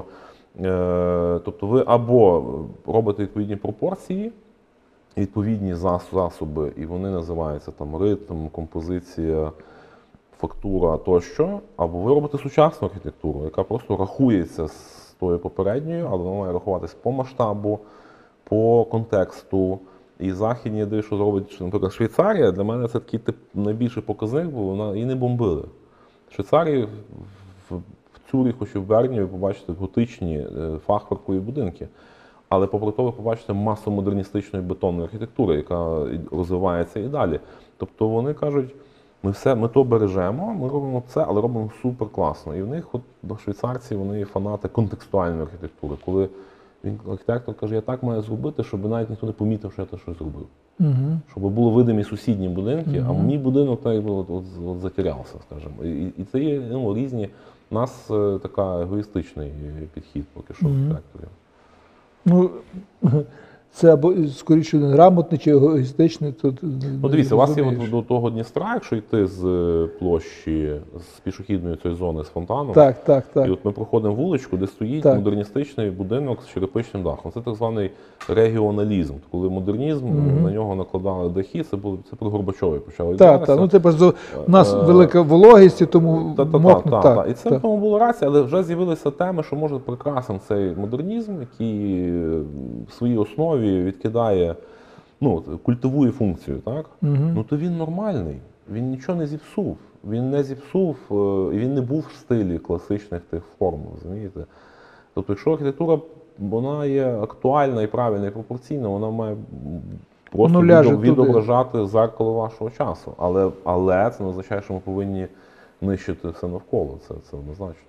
S1: Тобто ви або робите відповідні пропорції, відповідні засоби, і вони називаються там ритм, композиція, фактура тощо, або ви робите сучасну архітектуру, яка просто рахується з тою попередньою, але вона має рахуватись по масштабу, по контексту. І західні, я дивлюсь, що зробить, наприклад, Швейцарія, для мене це такий найбільший показник, бо вона її не бомбили. В Швейцарії, в Цюріху чи в Берні ви побачите готичні фахверкові будинки. Але попри то ви побачите масу модерністичної бетонної архітектури, яка розвивається і далі. Тобто вони кажуть, ми то бережемо, ми робимо це, але робимо супер класно. І в них, от швейцарці, вони фанати контекстуальної архітектури. Коли архітектор каже, я так маю зробити, щоб навіть ніхто не помітив, що я те щось зробив. Щоб були видимі сусідні будинки, а мій будинок так якби от затерявся, скажімо. І це є різні. У нас така егоїстичний підхід поки що в архітектурі.
S2: Ну, Це або скоріше неграмотний чи егоїстичний.
S1: Ну, дивіться, у вас є от до того Дністра, якщо йти з площі, з пішохідної цієї зони, з фонтану.
S2: Так, так, так.
S1: І от ми проходимо вуличку, де стоїть
S2: Так.
S1: модерністичний будинок з черепичним дахом. Це так званий регіоналізм. Коли модернізм, на нього накладали дахи, це при Горбачові почали
S2: Так,
S1: відбуватися.
S2: так. Ну, типу, у нас велика вологість, і тому мокнуть.
S1: Так. І це в тому була рація, але вже з'явилися теми, що може прекрасен цей модернізм, який в своїй основі відкидає, ну, культивує функцію, так? Ну то він нормальний, він нічого не зіпсув. Він не зіпсув, і він не був в стилі класичних тих форм, розумієте? Тобто, якщо архітектура, вона є актуальна і правильна, і пропорційна, вона має просто відображати зеркало вашого часу. Але це не означає, що ми повинні нищити все навколо. Це однозначно.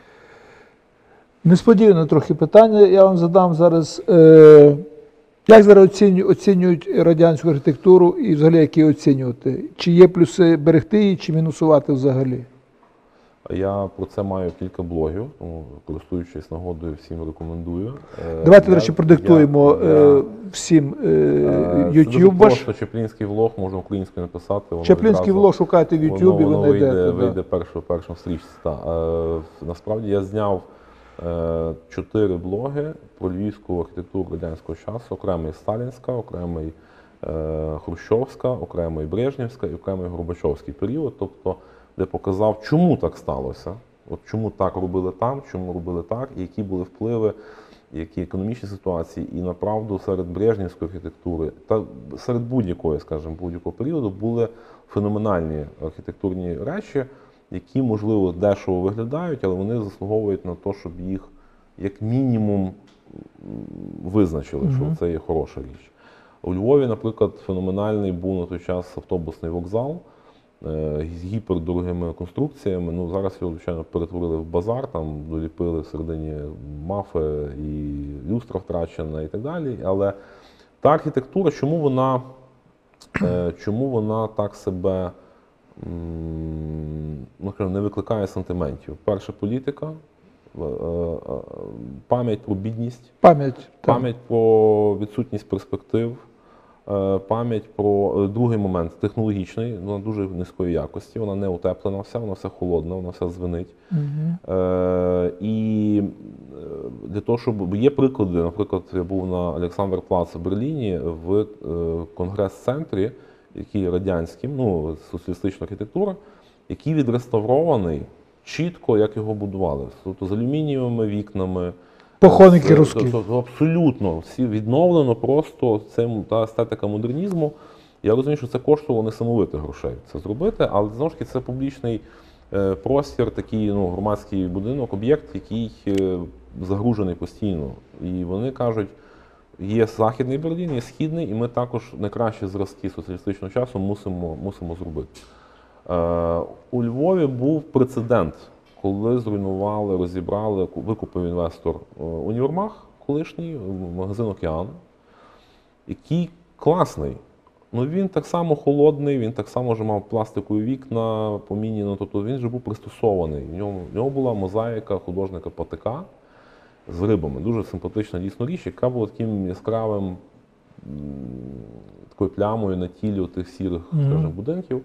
S2: Несподіване трохи питання я вам задам зараз. Як зараз оцінюють радянську архітектуру і взагалі як її оцінювати? Чи є плюси берегти її, чи мінусувати взагалі?
S1: Я про це маю кілька блогів, тому, користуючись нагодою, всім рекомендую.
S2: Давайте, до речі, продиктуємо всім YouTube
S1: це дуже
S2: ваш.
S1: просто Чаплінський влог, можна українською написати.
S2: Чаплінський влог шукайте в YouTube, і ви знайдете.
S1: Вийде першим стрічці. Насправді я зняв 4 блоги про львівську архітектуру радянського часу, окремий сталінська, окремий хрущовська, окремий брежнівська і окремий горбачовський період, тобто де показав, чому так сталося, от чому так робили там, чому робили так, і які були впливи, які економічні ситуації, і направду серед брежнівської архітектури та серед будь-якої, скажімо, будь-якого періоду були феноменальні архітектурні речі, які, можливо, дешево виглядають, але вони заслуговують на те, щоб їх як мінімум визначили, що це є хороша річ. У Львові, наприклад, феноменальний був на той час автобусний вокзал з гіпердорогими конструкціями. Ну, зараз його, звичайно, перетворили в базар, там доліпили всередині мафи і люстра втрачена і так далі. Але та архітектура, чому вона так себе не викликає сантиментів? Перше, політика, пам'ять про бідність, пам'ять про відсутність перспектив, пам'ять про другий момент технологічний, вона дуже низької якості, вона не утеплена вся, вона вся холодна, вона вся звенить. І для того, щоб є приклади, наприклад, я був на Олександрплац в Берліні в конгрес-центрі, який радянським, ну, соціалістична архітектура, який відреставрований чітко, як його будували. Тобто з алюмінієвими вікнами.
S2: Похоники русські.
S1: Абсолютно. Всі відновлено просто та естетика модернізму. Я розумію, що це коштувало несамовитих грошей це зробити, але знову ж таки це публічний простір, такий громадський будинок, об'єкт, який загружений постійно. І вони кажуть, є Західний Берлін, є Східний, і ми також найкращі зразки соціалістичного часу мусимо зробити. У Львові був прецедент, коли зруйнували, розібрали, викупив інвестор універмаг колишній, магазин «Океан», який класний. Ну, він так само холодний, він так само вже мав пластикові вікна поміняно, тобто він вже був пристосований. В нього була мозаїка художника Патика з рибами. Дуже симпатична дійсно річ, яка була таким яскравим, такою плямою на тілі тих сірих, скажімо, будинків.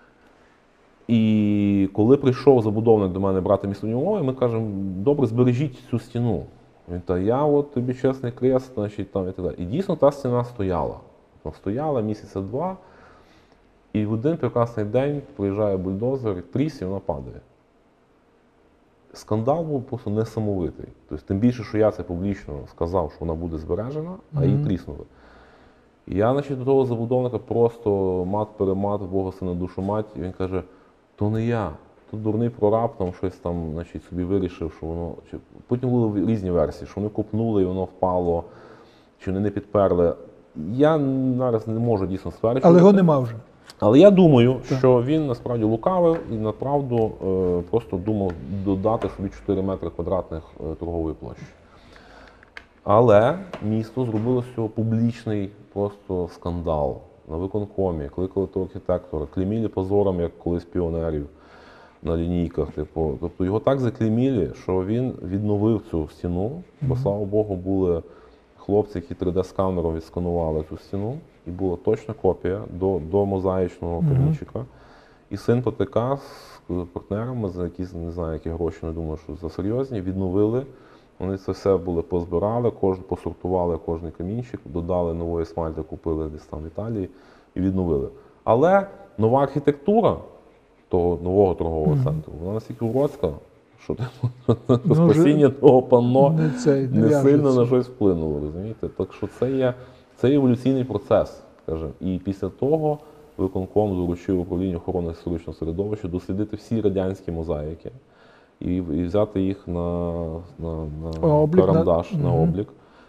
S1: І коли прийшов забудовник до мене брати містобудівні умови, ми кажемо, добре, збережіть цю стіну. Він та я от тобі чесний крест, значить, там і так далі. І дійсно та стіна стояла. Вона стояла місяця 2, і в один прекрасний день приїжджає бульдозер, тріс, і вона падає. Скандал був просто несамовитий. Тобто, тим більше, що я це публічно сказав, що вона буде збережена, а її тріснули. І я, значить, до того забудовника просто мат-перемат, Бога сина душу мать, і він каже, то не я, то дурний прораб там щось там, значить, собі вирішив, що воно... Потім були різні версії, що вони копнули і воно впало, чи вони не підперли. Я зараз не можу дійсно стверджувати.
S2: Але його нема вже.
S1: Але я думаю, що він насправді лукавив і направду просто думав додати собі 4 метри квадратних торгової площі. Але місто зробило з цього публічний просто скандал на виконкомі, кликали того архітектора, клейміли позором, як колись піонерів на лінійках. Тобто його так заклейміли, що він відновив цю стіну, бо, слава Богу, були хлопці, які 3D-сканером відсканували цю стіну, і була точна копія до мозаїчного камінчика. І син ПТК з партнерами за якісь, не знаю, які гроші, не думаю, що за серйозні, відновили. Вони це все були позбирали, посортували кожний камінчик, додали нової смальти, купили десь там в Італії і відновили. Але нова архітектура того нового торгового центру, вона настільки уродська, що спасіння того панно не сильно на щось вплинуло, розумієте? Так що це є еволюційний процес, скажімо. І після того виконком доручив управлінню охорони історичного середовища дослідити всі радянські мозаїки і взяти їх на карандаш, на облік.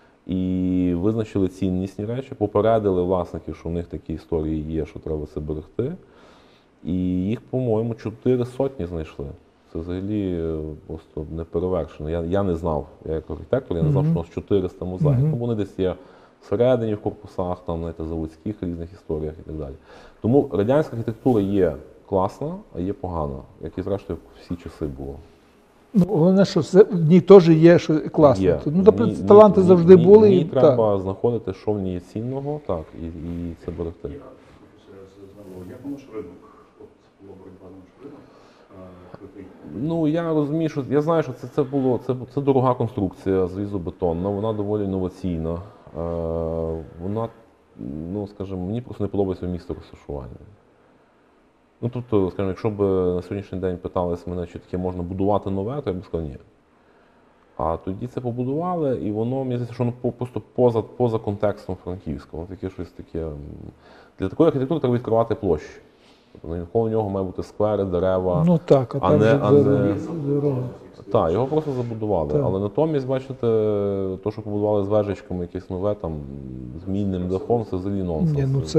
S1: І визначили ціннісні речі, попередили власників, що в них такі історії є, що треба це берегти. І їх, по-моєму, 400 знайшли. Це взагалі просто неперевершено. Я не знав, я як архітектор, я не знав, що у нас 400 мозаїк. Тому вони десь є всередині в корпусах, там, знаєте, заводських різних історіях і так далі. Тому радянська архітектура є класна, а є погана, як і зрештою всі часи було.
S2: Ну, головне, що в ній теж є що класно.
S1: Є.
S2: Ну, тобто таланти завжди були.
S1: В ній треба знаходити, що в ній є цінного, так, і це берегти.
S3: Як наш ринок? Була боротьба на наш ринок.
S1: Ну, я розумію, що я знаю, що це дорога конструкція, залізобетонна, вона доволі інноваційна. Вона, ну, скажімо, мені просто не подобається місце розташування. Ну, тобто, скажімо, якщо б на сьогоднішній день питалися мене, чи таке можна будувати нове, то я б сказав, ні. А тоді це побудували, і воно, мені здається, що воно просто поза контекстом Франківського. Таке щось таке. Для такої архітектури треба відкривати площі. Тобто, навколо нього має бути сквери, дерева,
S2: ну, так,
S1: а не...
S2: дорога.
S1: Так, його просто забудували. Так. Але натомість, бачите, то, що побудували з вежечками, якесь нове, там, з мільним дахом, це взагалі нонсенс.
S2: Ні, ну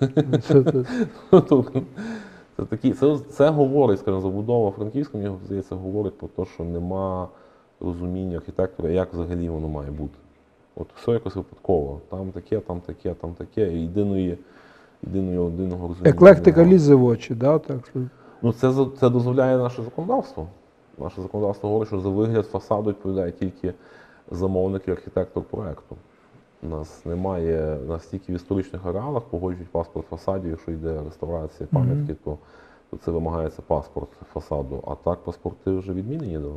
S1: це говорить, скажімо, забудова Франківська, мені здається, говорить про те, що нема розуміння архітектора, як взагалі воно має бути. От все якось випадково. Там таке, там таке, там таке, і єдиного розуміння.
S2: Еклектика лізе в очі, да? Так що...
S1: Ну, це дозволяє наше законодавство. Наше законодавство говорить, що за вигляд фасаду відповідає тільки замовник і архітектор проєкту. У нас немає, у нас тільки в історичних ареалах погоджують паспорт фасадів, якщо йде реставрація пам'ятки, то це вимагається паспорт фасаду, а так паспорти вже відмінені давно.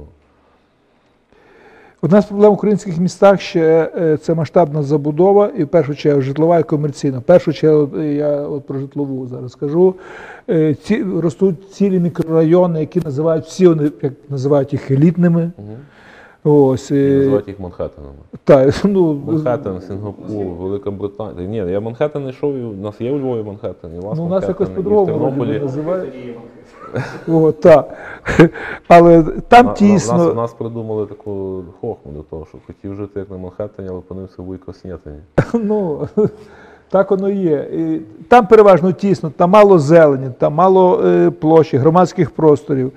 S2: Одна з проблем в українських містах ще це масштабна забудова, і в першу чергу житлова і комерційна. В першу чергу, я от про житлову зараз скажу, ростуть цілі мікрорайони, які називають, всі вони, як називають їх, елітними. Ось,
S1: називають їх Манхеттенами.
S2: Так, ну,
S1: Манхеттен, Сінгапур, Велика Британія. Ні, я Манхеттен знайшов, у нас є у Львові Манхеттен, і у вас
S2: у нас
S1: Манхеттен,
S2: якось
S1: і в
S2: по-другому
S1: Тернополі.
S2: називають. О, так. Але там тісно.
S1: Нас придумали таку хохму до того, що хотів жити як на Манхеттені, але опинився в Вуйко-Снєтині.
S2: Ну, так воно є. І там переважно тісно, там мало зелені, там мало площі, громадських просторів.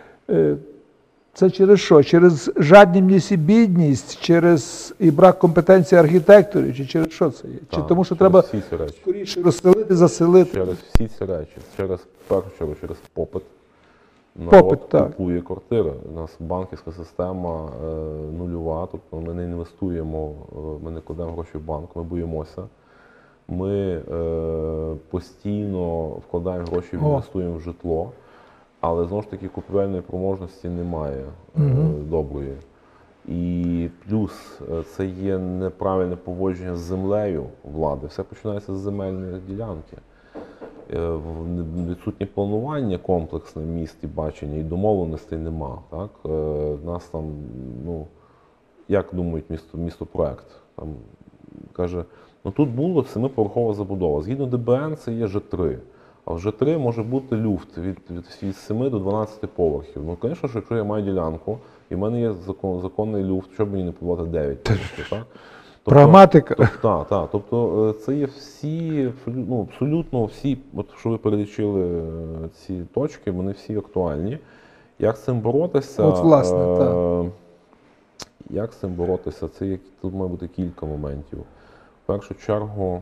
S2: Це через що? Через жадібність і бідність, через і брак компетенції архітекторів, чи через що це є? Чи тому, що треба скоріше розселити, заселити?
S1: Через всі ці речі. Через, в першу чергу, через попит.
S2: Попит, так.
S1: Купує квартири. У нас банківська система нульова, тобто ми не інвестуємо, ми не кладемо гроші в банк, ми боїмося. Ми постійно вкладаємо гроші, інвестуємо в житло. Але, знову ж таки, купівельної спроможності немає доброї. І плюс це є неправильне поводження з землею влади. Все починається з земельної ділянки. Відсутнє планування комплексне міст і бачення, і домовленостей нема. Так? Нас там, ну, як думають містопроект? Там, каже, ну тут було 7-поверхова забудова. Згідно ДБН це є Ж3. А в Ж3 може бути люфт від 7 до 12 поверхів. Ну, звісно, що якщо я маю ділянку, і в мене є законний люфт, що б мені не побувати 9 поверхів, так?
S2: Прагматика.
S1: Так. Тобто це є всі, ну, абсолютно всі, от що ви перелічили ці точки, вони всі актуальні. Як з цим боротися?
S2: От, власне, так.
S1: Як з цим боротися? Це тут має бути кілька моментів. В першу чергу,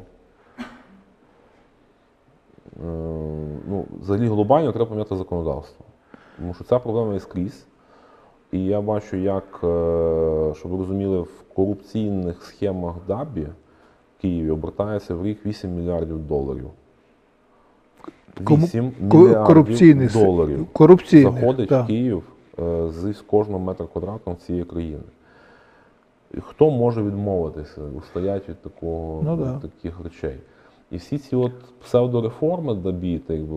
S1: ну, взагалі глобально треба поміняти законодавство. Тому що ця проблема є скрізь. І я бачу, як, щоб ви розуміли, в корупційних схемах ДАБІ в Києві обертається в рік 8 мільярдів доларів. 8 мільярдів
S2: корупційних
S1: доларів
S2: корупційних,
S1: заходить
S2: так.
S1: в Київ з кожного метра квадратного цієї країни. І хто може відмовитися, устоять від
S2: Ну, да.
S1: таких речей? І всі ці от псевдореформи ДАБІ,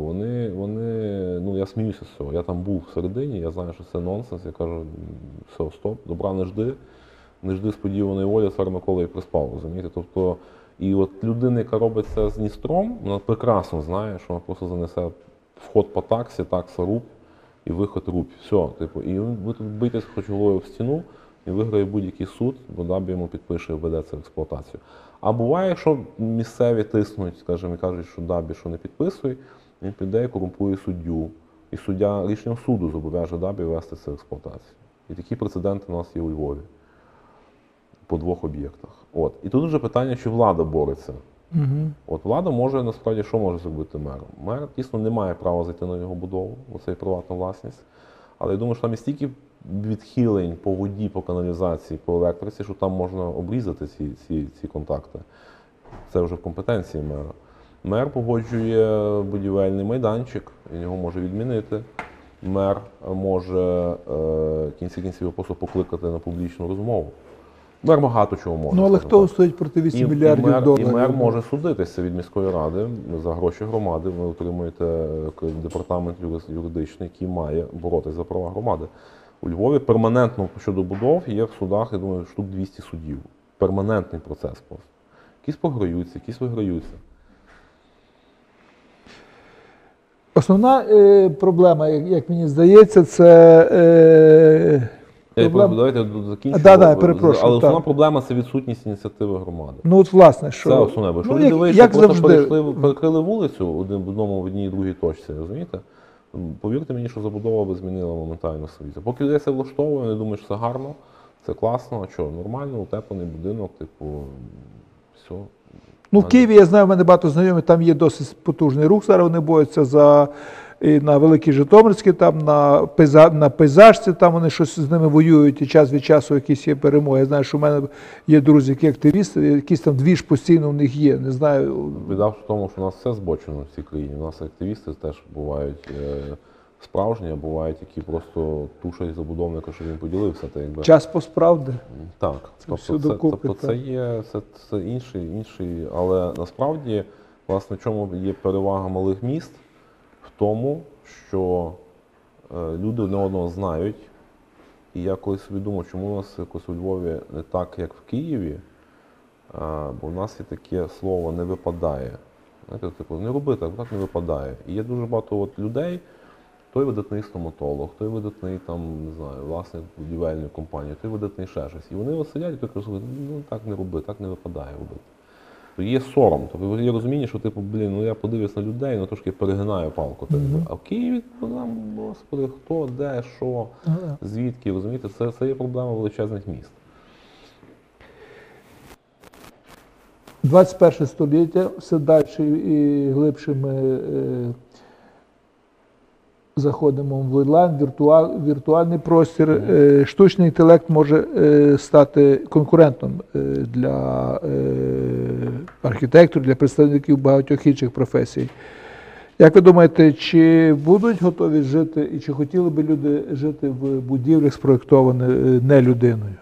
S1: ну я сміюся з цього. Я там був всередині, я знаю, що це нонсенс. Я кажу, все, стоп, добра не жди сподіваної волі, цар Микола і приспав, розумієте? Тобто, і от людина, яка робить це з Дністром, вона прекрасно знає, що вона просто занесе вход по таксі, такса руб і виход руб. Все, типу, і ви тут битесь хоч головою в стіну, і виграє будь-який суд, бо ДАБІ йому підпише і введе це в експлуатацію. А буває, якщо місцеві тиснуть, скажімо, і кажуть, що ДАБІ, що не підписуй, він піде і корумпує суддю. І суддя рішенням суду зобов'яже ДАБІ ввести це в експлуатацію. І такі прецеденти у нас є у Львові по 2 об'єктах. От. І тут вже питання, чи влада бореться. От влада може, насправді, що може зробити мер? Мер, дійсно, не має права зайти на його будову, оце є приватна власність. Але я думаю, що там є стільки відхилень по воді, по каналізації, по електриці, що там можна обрізати ці контакти. Це вже в компетенції мера. Мер погоджує будівельний майданчик, він його може відмінити. Мер може в кінці кінців просто покликати на публічну розмову. Мер багато чого може.
S2: Ну, але
S1: скажімо
S2: хто
S1: так.
S2: стоїть проти 8 мільярдів доларів?
S1: І мер може судитися від міської ради за гроші громади. Ви отримуєте департамент юридичний, який має боротися за права громади. У Львові перманентно щодо будов є в судах, я думаю, штук 200 судів. Перманентний процес просто. Якісь програються, якісь виграються.
S2: Основна проблема, як мені здається, це
S1: Давайте закінчимо.
S2: Да, перепрошую,
S1: Але основна
S2: так.
S1: проблема – це відсутність ініціативи громади.
S2: Ну, от власне, що...
S1: Це основне. Бо якщо
S2: Ну,
S1: люди вийшли,
S2: як
S1: просто
S2: завжди.
S1: перекрили вулицю в одній і другій точці, розумієте? Повірте мені, що забудова би змінила моментально світ. Поки людей це влаштовує, я думаю, що це гарно, це класно. А що, нормально, утеплений будинок, типу, все.
S2: Ну, в Києві, я знаю, в мене багато знайомих, там є досить потужний рух, зараз вони борються і на Великій Житомирській, там на Пейзажці, там вони щось з ними воюють, і час від часу якісь є перемоги. Я знаю, що в мене є друзі, які активісти, якісь там двіж постійно в них є, не знаю.
S1: Біда в тому, що у нас все збочено в цій країні. У нас активісти теж бувають справжні, а бувають, які просто тушать забудовника, щоб він поділився.
S2: Час посправди.
S1: Так,
S2: все докупи,
S1: тобто це є це інший, але насправді, власне, в чому є перевага малих міст? В тому, що люди одне одного знають. І я колись собі думав, чому у нас якось у Львові не так, як в Києві, бо в нас є таке слово «не випадає». Знаєте, типу, не роби так не випадає. І є дуже багато людей, той видатний стоматолог, той видатний там, не знаю, власник будівельної компанії, той видатний ще щось. І вони от сидять і так кажуть, ну так не роби, так не випадає робити. То є сором, тобто є розуміння, що типу, ну я подивлюсь на людей, ну трошки перегинаю палку. А в Києві, ну там, господи, хто, де, що, звідки, розумієте, це є проблема величезних міст.
S2: 21 століття, все далі і глибше ми заходимо в онлайн, віртуальний простір. Штучний інтелект може стати конкурентом для архітекторів, для представників багатьох інших професій. Як ви думаєте, чи будуть готові жити і чи хотіли би люди жити в будівлях, спроєктованих не людиною?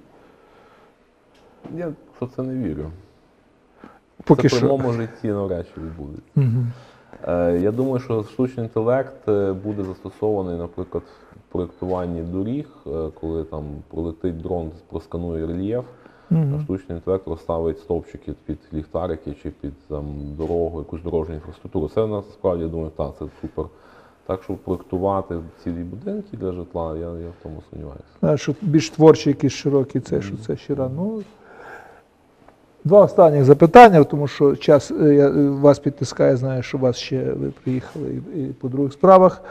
S1: Я в це не вірю.
S2: Поки
S1: це в
S2: що.
S1: прямому житті навряд чи відбудеться. Я думаю, що штучний інтелект буде застосований, наприклад, в проєктуванні доріг, коли там пролетить дрон, просканує рельєф, а штучний інтелект розставить стовпчики під ліхтарики чи під там, дорогу, якусь дорожню інфраструктуру. Це насправді, я думаю, так, це супер. Так, щоб проєктувати цілі будинки для житла, я в тому сумніваюся.
S2: Щоб більш творчі, якісь широкі, що це ще рано. Два останніх запитання, тому що час вас підтискає, знаю, що вас ще ви приїхали і по других справах.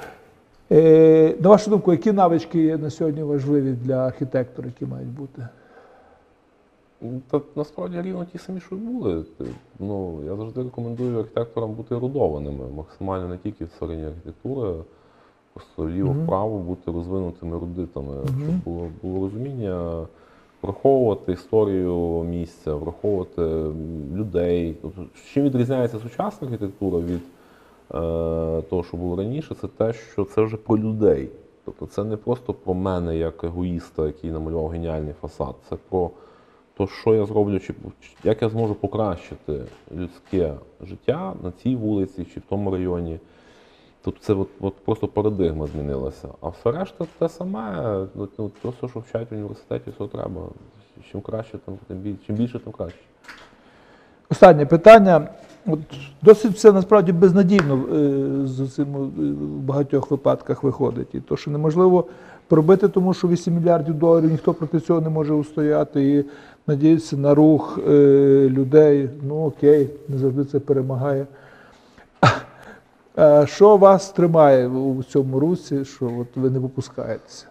S2: На вашу думку, які навички є на сьогодні важливі для архітектора, які мають бути?
S1: Та насправді рівно ті самі, що й були. Ну, я завжди рекомендую архітекторам бути ерудованими, максимально не тільки в стороні архітектури, просто вліво-вправо бути розвинутими ерудитами, щоб було розуміння, враховувати історію місця, враховувати людей. Тобто, чим відрізняється сучасна архітектура від того, що було раніше, це те, що це вже про людей. Тобто це не просто про мене як егоїста, який намалював геніальний фасад, це про те, що я зроблю, чи як я зможу покращити людське життя на цій вулиці чи в тому районі. Тобто це от просто парадигма змінилася. А все решта те саме, то все, що вчать в університеті, все треба. Чим краще, тим більше. Чим більше, тим краще.
S2: Останнє питання. От досить все насправді безнадійно з цим в багатьох випадках виходить. І то, що неможливо пробити, тому що 8 мільярдів доларів ніхто проти цього не може устояти. І надіюся на рух людей. Ну окей, не завжди це перемагає. Що вас тримає у цьому русі, що от ви не випускаєтеся?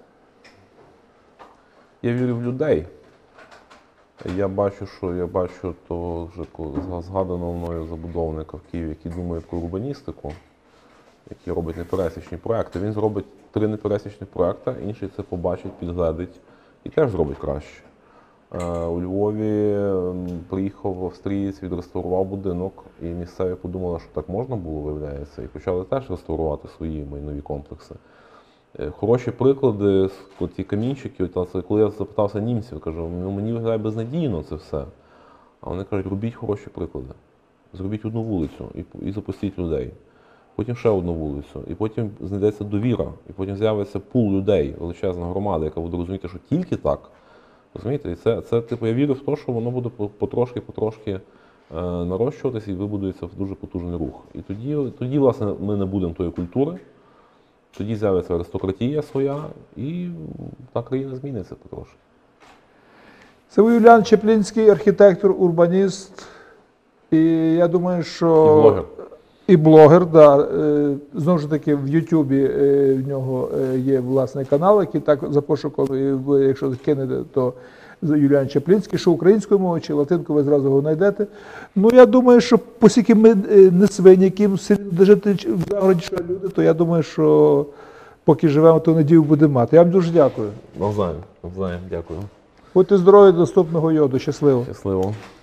S1: Я вірю в людей. Я бачу того вже згаданого мною забудовника в Києві, який думає про урбаністику, який робить непересічні проекти. Він зробить 3 непересічні проекти, інший це побачить, підгледить і теж зробить краще. У Львові приїхав австрієць, відреставрував будинок, і місцеві подумали, що так можна було, виявляється, і почали теж реставрувати свої майнові комплекси. Хороші приклади, ті камінчики, коли я запитався німців, кажу, ну мені виглядає безнадійно це все. А вони кажуть, робіть хороші приклади. Зробіть одну вулицю і запустіть людей. Потім ще одну вулицю, і потім знайдеться довіра, і потім з'явиться пул людей, величезна громада, яка буде розуміти, що тільки так. Розумієте? І це типу, я вірю в те, що воно буде потрошки нарощуватися і вибудується дуже потужний рух. І тоді, власне, ми не будемо тої культури, тоді з'явиться аристократія своя, і та країна зміниться потрошки.
S2: Це Юліан Чеплінський, архітектор, урбаніст. І я думаю, що...
S1: І блогер.
S2: І блогер, да. Знову ж таки, в Ютубі в нього є власний канал, який так за пошуком, якщо кинете, то Юліан Чеплінський, що українською мовою чи латинкою, ви зразу його знайдете. Ну, я думаю, що оскільки ми не свині, яким де жити в загороді, що люди, то я думаю, що поки живемо, то надію будемо мати. Я вам дуже дякую.
S1: Навзаєм, дякую.
S2: Будьте здорові, до наступного йоду. Щасливо.
S1: Щасливо.